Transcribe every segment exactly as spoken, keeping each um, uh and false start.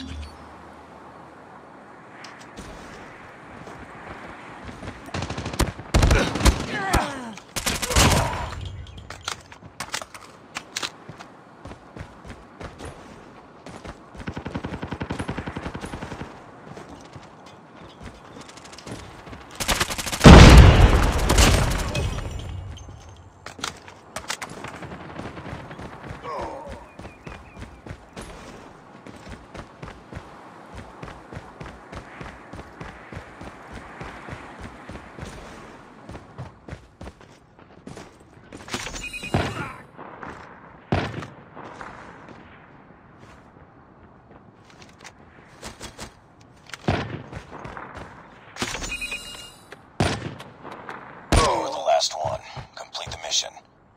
Last one. Complete the mission.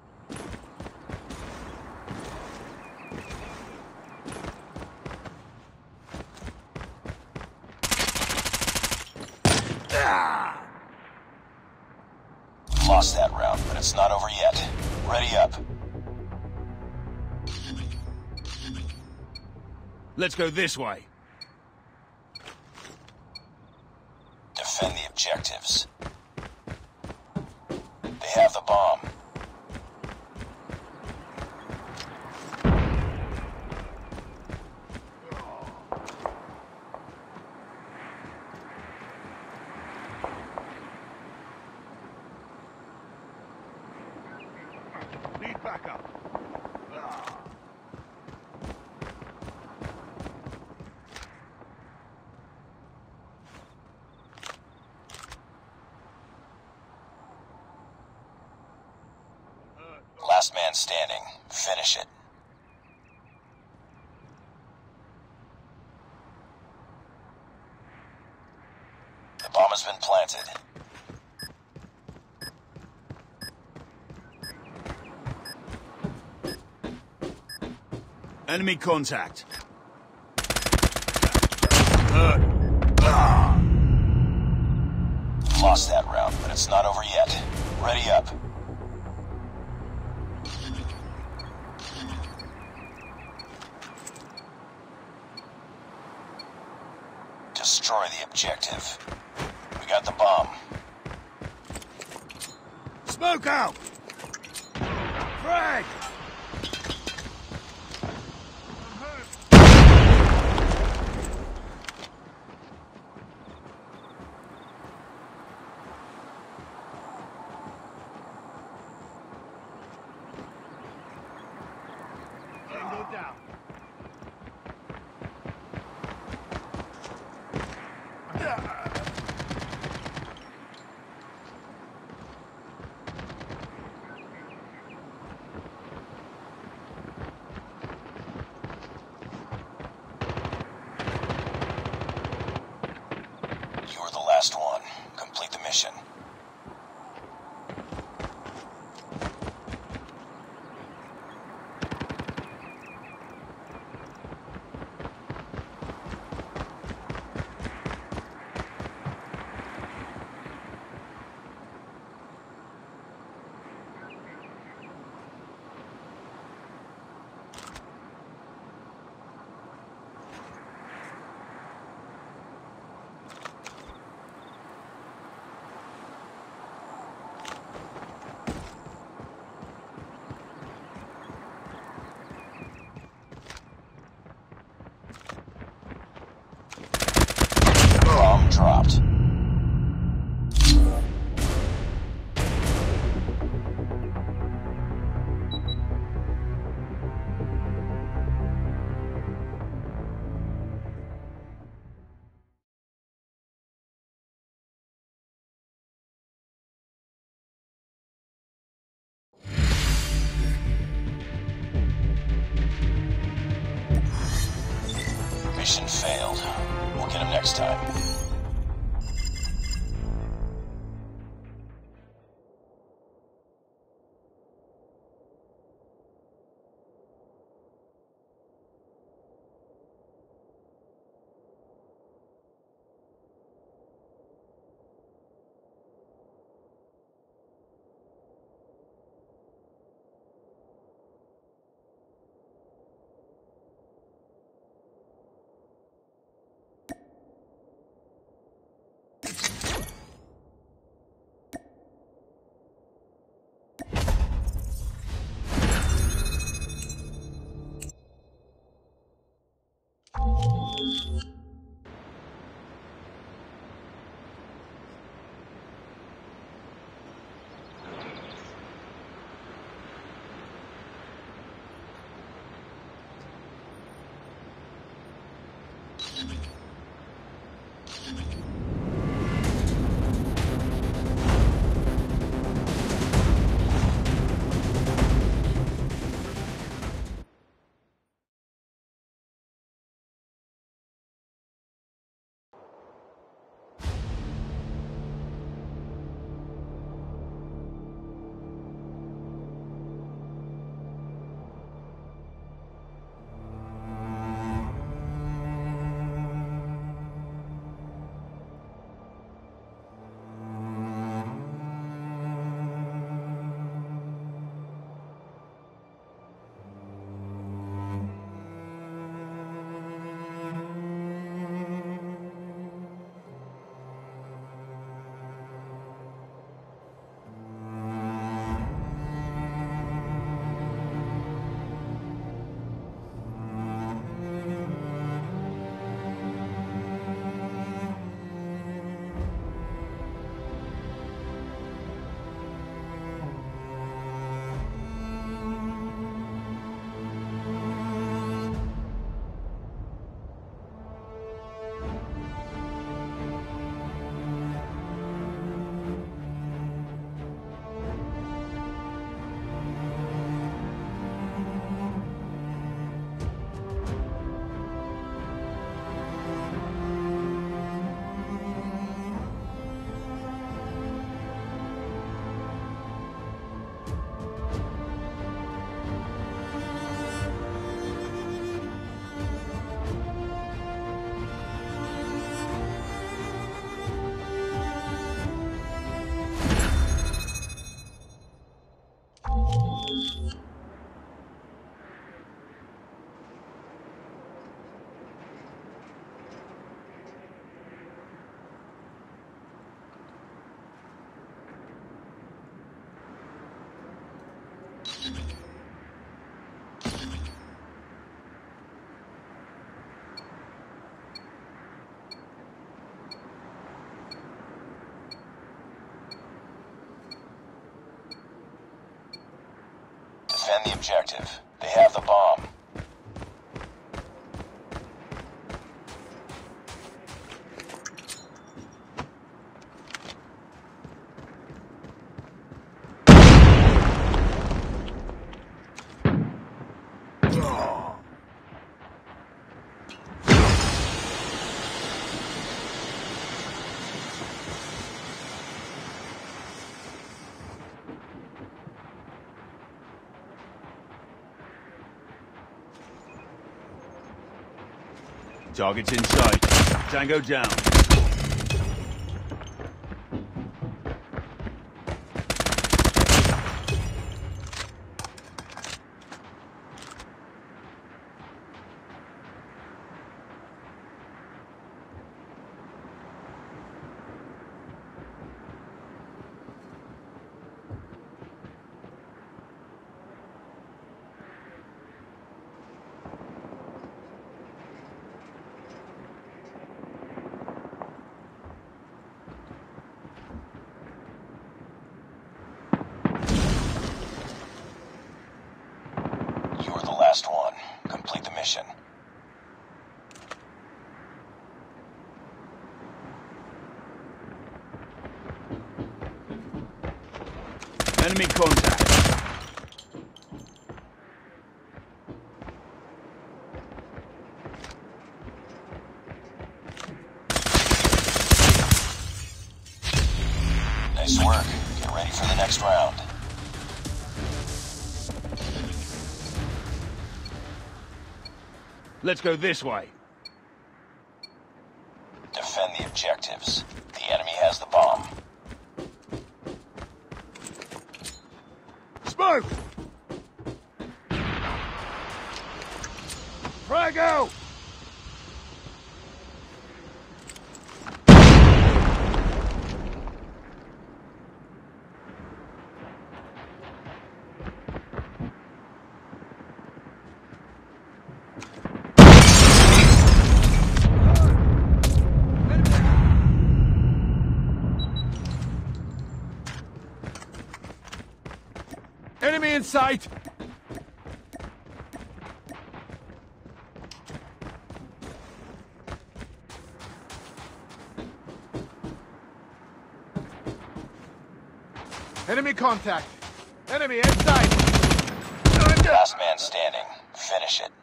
Ah! Lost that round, but it's not over yet. Ready up. Let's go this way. Defend the objectives. They have the bomb. Need backup. Last man standing. Finish it. The bomb has been planted. Enemy contact. Hurt. Ah. Lost that round, but it's not over yet. Ready up. Destroy the objective. We got the bomb. Smoke out! Frag! Tango down. You're the last one. Complete the mission. Bomb dropped. Mission failed. We'll get him next time. Defend the objective. They have the bomb. Target's in sight. Tango down. You're the last one. Complete the mission. Enemy contact. Nice work. Get ready for the next round. Let's go this way. Defend the objectives. The enemy has the bomb. Smoke! Frag out! sight! Enemy contact! Enemy inside! Last man standing. Finish it.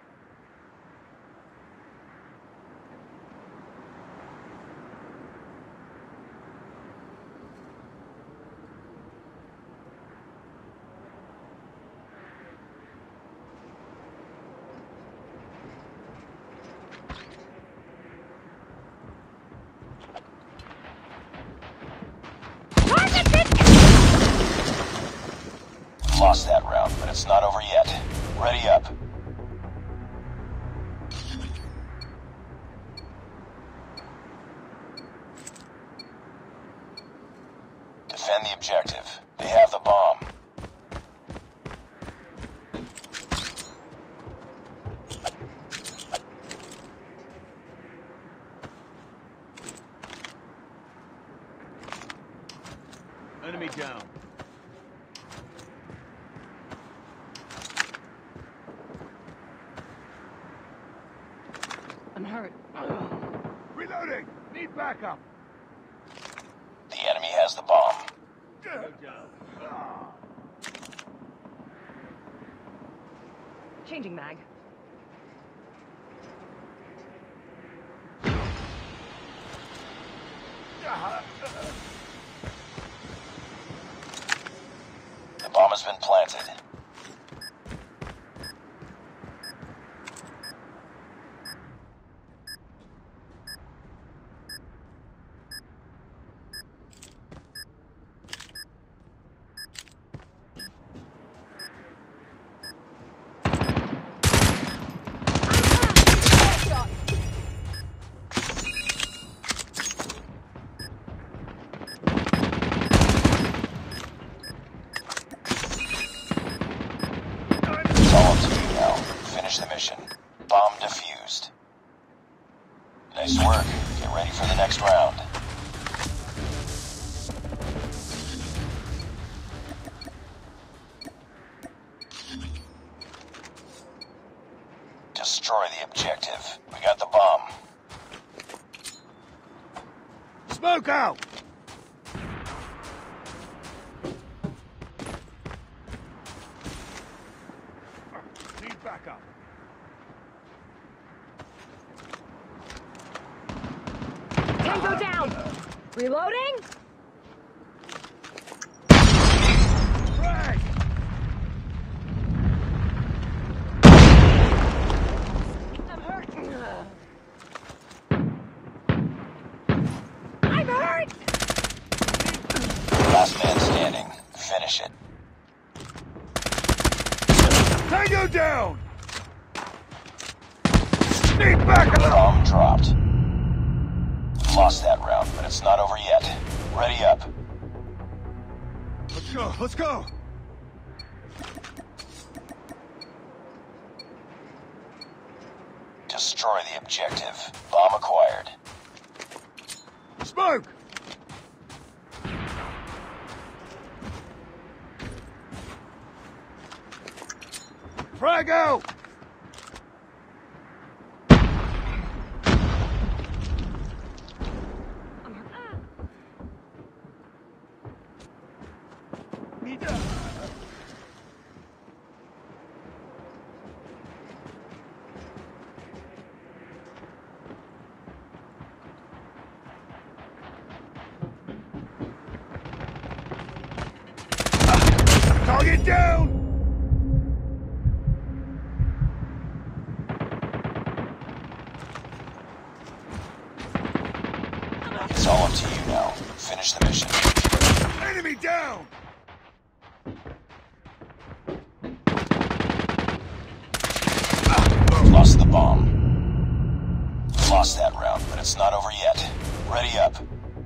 Lost that round, but it's not over yet. Ready up. Defend the objective. They have the bomb. Enemy down. I'm hurt. Reloading! Need backup! The enemy has the bomb. Go down. Changing mag. The bomb has been planted. It's all up to you now. Finish the mission. Bomb defused. Nice work. Get ready for the next round. Destroy the objective. We got the bomb. Smoke out! Need backup. Tango down! Reloading? Frag! I'm hurt. I'm hurt! Last man standing. Finish it. Tango down! Need backup! Bomb dropped. Lost that round, but it's not over yet. Ready up. Let's go, let's go! Destroy the objective. Bomb acquired. Smoke! Frag out! I'm hurt. Ah. Need Target down! It's all up to you now. Finish the mission. Enemy down! Lost the bomb. Lost that round, but it's not over yet. Ready up.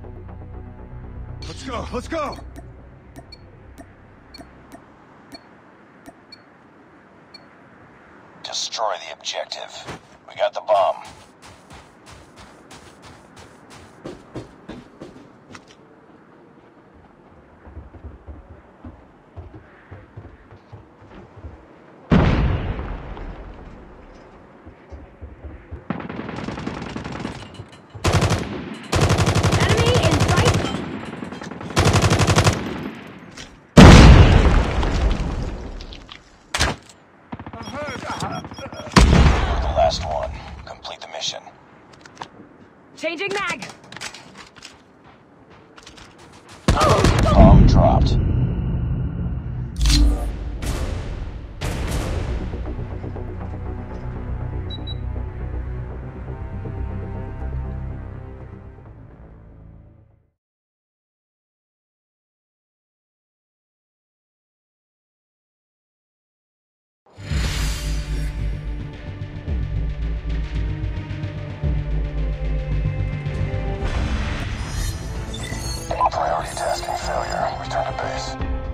Let's go, let's go! Destroy the objective. We got the bomb. Changing mag. Bomb dropped. Priority tasking failure. Return to base.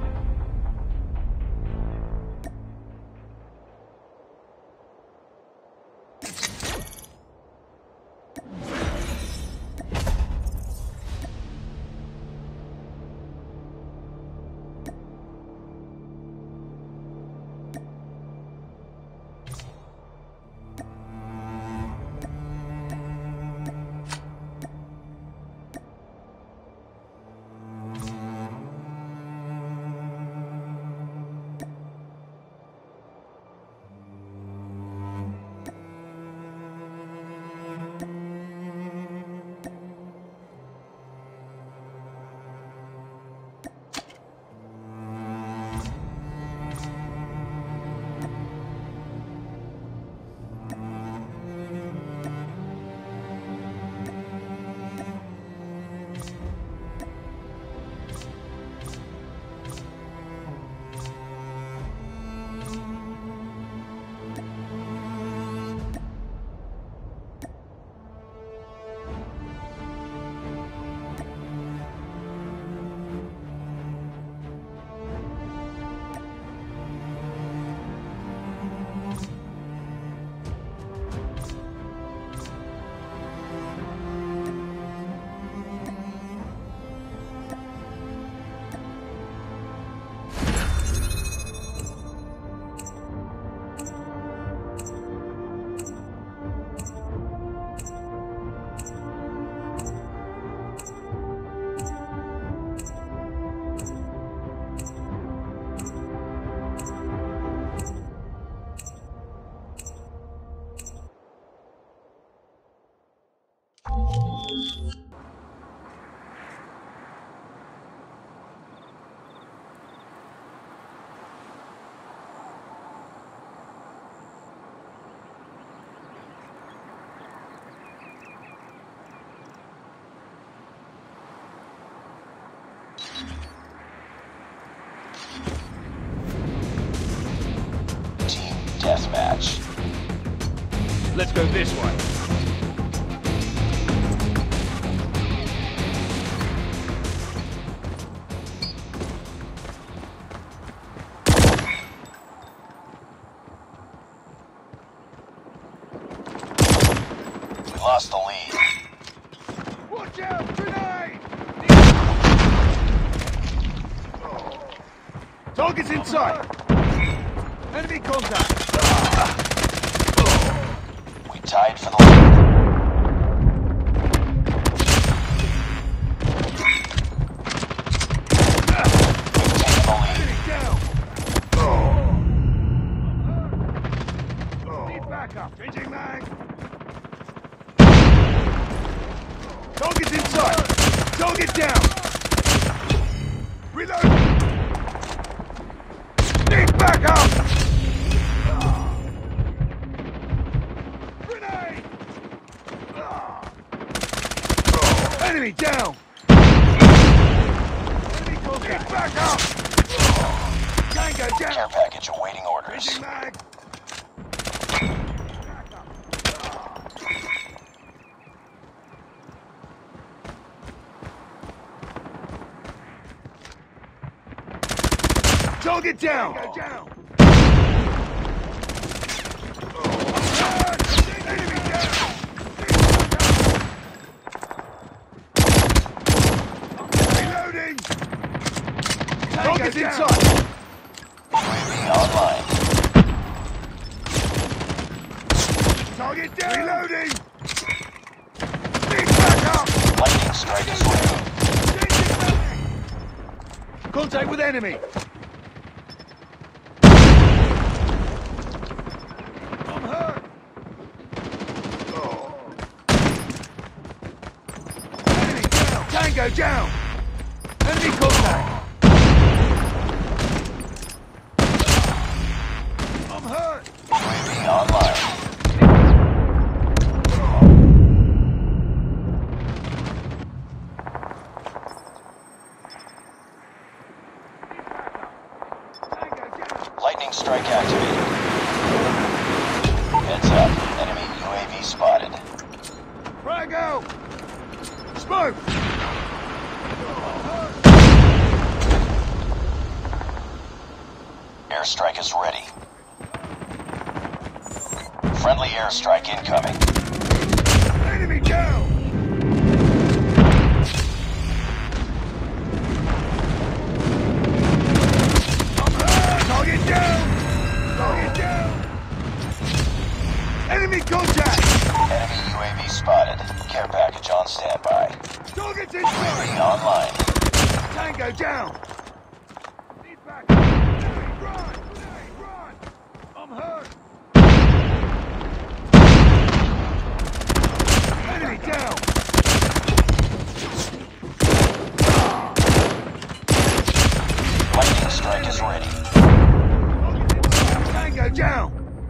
Team deathmatch. Let's go this way. We lost the lead. Watch out! Grenade! Target's in sight. Enemy contact. We tied for the lead. Enemy down! Need backup! Changing mag! Target's in sight. Target down. Reload! Need backup! Grenade! Enemy down! Enemy contact! Need backup! Tango Care down! package awaiting orders. Changing mag! Target down. Tango down! Enemy down! Reloading! Target's in down. sight. U A V online. Target down! Reloading! Need backup! Lightning strike is ready. Changing mag! Contact with enemy. I'm hurt! Tango down! Enemy contact! I'm hurt! U A V online. Lightning strike activated. Heads up. Enemy U A V spotted. Frag out! Smoke! Airstrike is ready. Friendly airstrike incoming. Enemy down! I'm hurt! Target down! Target down! Enemy contact! Enemy U A V spotted. Care package on standby. Target's U A V inside! online. Tango down! Need back! Enemy, run! Enemy, run! I'm hurt! Enemy down! Lightning strike is ready. Tango down!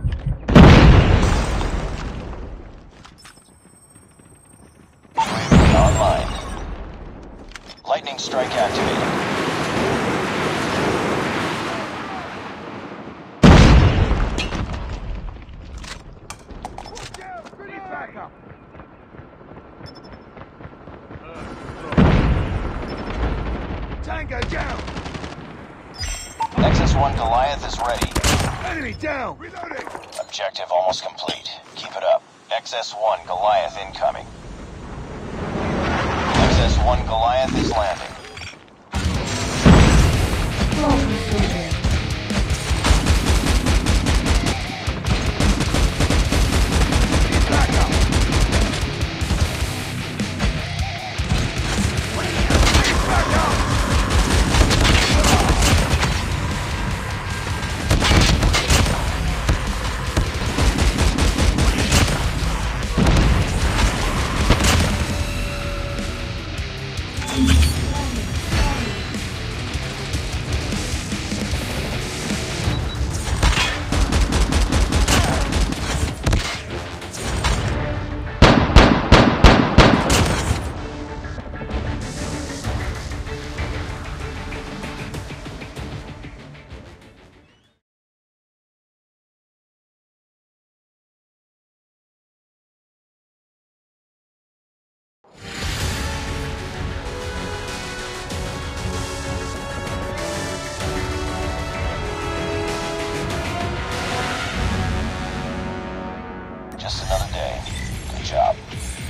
U A V online. Lightning strike activated. Watch out! Need backup! Tango down! X S one Goliath is ready. Enemy down! Reloading! Objective almost complete. Keep it up. X S one Goliath incoming. X S one Goliath is landing. Need backup! Need backup! Just another day. Good job.